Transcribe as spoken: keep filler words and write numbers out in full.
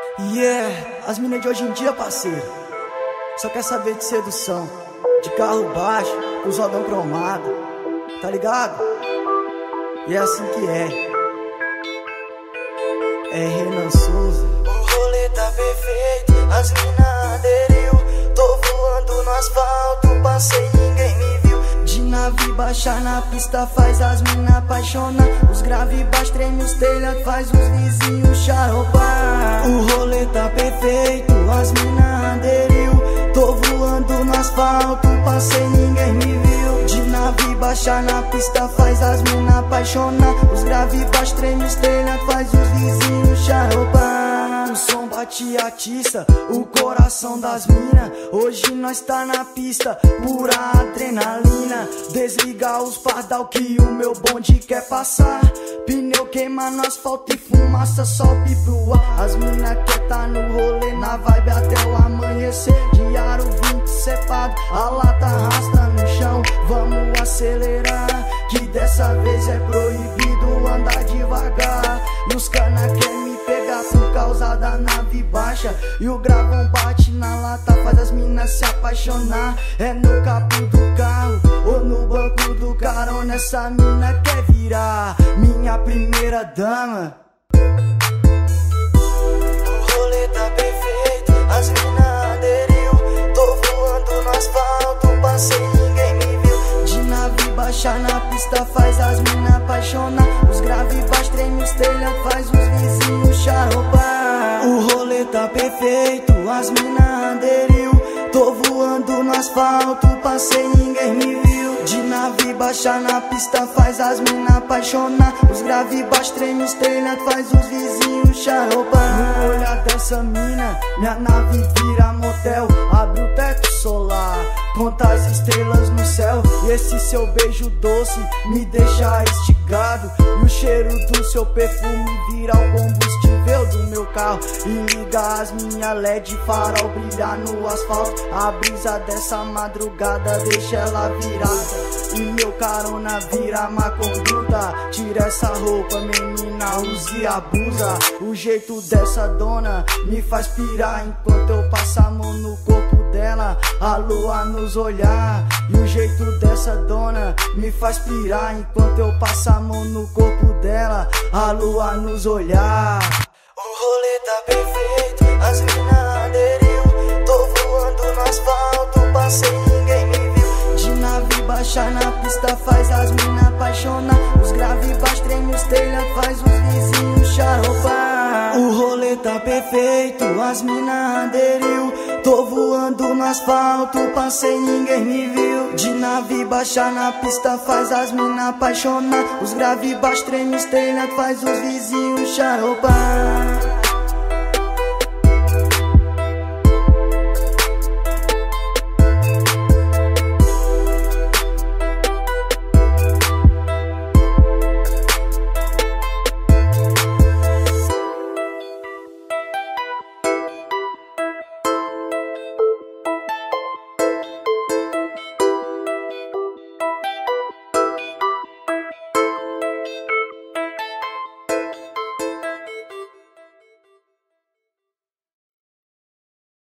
Yeah, as minas de hoje em dia, parceiro, só quer saber de sedução, de carro baixo, com os rodão cromado, tá ligado? E é assim que é. É Renan Souza. O rolê tá perfeito, as mina aderiu. Tô voando no asfalto, passei, ninguém me viu. De nave baixar na pista faz as mina apaixonar. Os grave baixo treme os telhados, faz os vizinhos xaropar. O rolê tá perfeito, as mina aderiu. Tô voando no asfalto, passei, ninguém me viu. De nave baixar na pista faz as mina apaixonar. Os grave baixo treme os telhados, faz os vizinhos xaropar. O som bate e atiça o coração das mina. Hoje nós tá na pista, pura adrenalina. Desligar os pardal que o meu bonde quer passar. Pneu queima no asfalto e fumaça sobe pro ar. As mina quer tá no rolê, na vibe até o amanhecer. De aro vinte cepado, a lata arrasta no chão. Vamos acelerar, que dessa vez é proibido andar devagar. E os cana quer me pegar por causa da nave baixa. E o gravão bate na lata, faz as minas se apaixonar. É no capô do carro ou no banco do carona. Essa mina quer virar minha primeira dama. O rolê tá perfeito, as mina aderiu. Tô voando no asfalto, passei, ninguém me viu. De nave baixar na pista faz as mina apaixonar. Os grave baixo treme os telhados, faz os vizinhos xaropar. O rolê tá perfeito, as mina aderiu. Tô voando no asfalto, passei, ninguém me viu. De nave baixar na pista faz as mina apaixonar. Os grave baixo treme os telhados, faz os vizinhos xaropar. No olhar dessa mina, minha nave vira motel. Abre o teto solar, conta as estrelas no céu. E esse seu beijo doce me deixa estigado. E o cheiro do seu perfume vira o combustível do meu carro. E liga as minha L E D farol brilhar no asfalto. A brisa dessa madrugada deixa ela virada. E meu carona vira má conduta. Tira essa roupa, menina, use e abusa. O jeito dessa dona me faz pirar enquanto eu passo a mão no corpo dela, a lua nos olhar. E o jeito dessa dona me faz pirar enquanto eu passo a mão no corpo dela, a lua nos olhar. O rolê tá perfeito, as mina aderiu. Tô voando no asfalto, passei, ninguém me viu. De nave baixar na pista faz as mina apaixonar. Os grave baixo treme os telhados, faz os vizinhos xaropar. O rolê tá perfeito, as mina aderiu. Tô voando no asfalto, passei, ninguém me viu. De nave baixar na pista faz as mina apaixonar. Os grave baixo treme os telhados, faz os vizinhos xaropar.